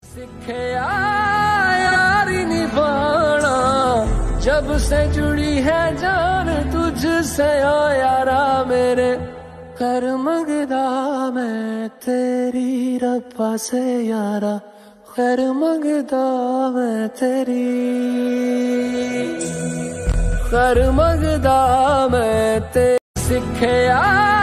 सिखया यारी निभाना जब से जुड़ी है जान तुझसे ओ यारा मेरे कर मंगदा मैं तेरी रब्बा से यारा खैर मंगदा मैं तेरी खैर मंगदा मैं तेरी सिखया